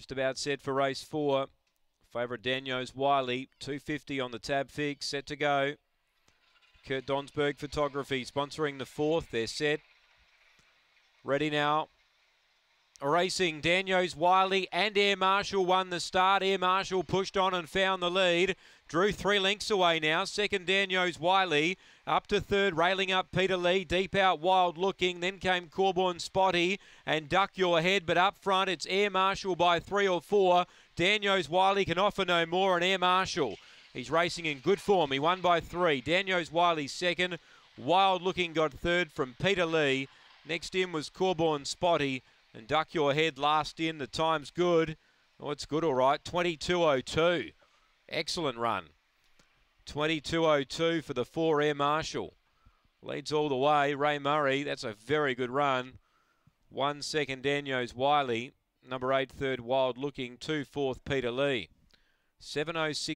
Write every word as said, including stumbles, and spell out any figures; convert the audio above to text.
Just about set for race four. Favourite Daniels Wiley, two fifty on the tab fix, set to go. Kurt Donsberg Photography sponsoring the fourth. They're set. Ready now. Racing Daniels Wiley and Air Marshal won the start. Air Marshal pushed on and found the lead. Drew three lengths away now. Second Daniels Wiley. Up to third, railing up Peter Lee. Deep out, Wild Looking. Then came Corborn Spotty and Duck Your Head. But up front, it's Air Marshal by three or four. Daniels Wiley can offer no more. And Air Marshal, he's racing in good form. He won by three. Daniels Wiley second. Wild Looking got third from Peter Lee. Next in was Corborn Spotty. And Duck Your Head last in. The time's good. Oh, it's good, all right. twenty-two oh two. Excellent run. twenty-two oh two for the four Air Marshal. Leads all the way. Ray Murray, that's a very good run. One second, Daniels Wiley. Number eight, third, Wild Looking. Two, fourth, Peter Lee. seven oh six.